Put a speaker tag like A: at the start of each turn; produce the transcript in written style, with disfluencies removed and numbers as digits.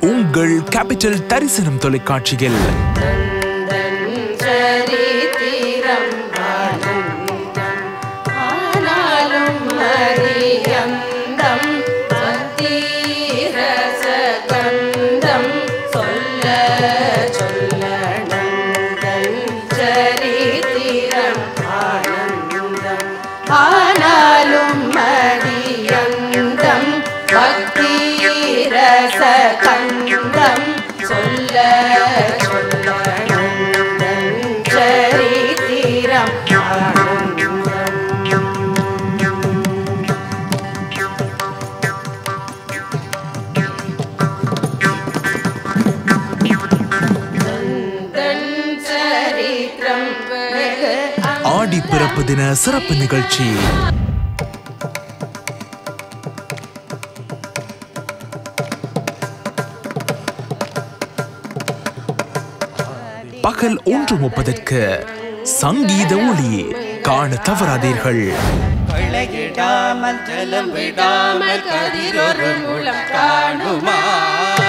A: உங்கள் கேபிட்டல் தரிசனம் தொலைக்காட்சியில் ஆடி பிறப்பு தின சிறப்பு நிகழ்ச்சி. பகல் 1:30 சங்கீத ஒளி காண தவறாதீர்கள்.
B: விடாமல் ஜலம் விடாமல் கதிரொரு மூலம் காணுமா.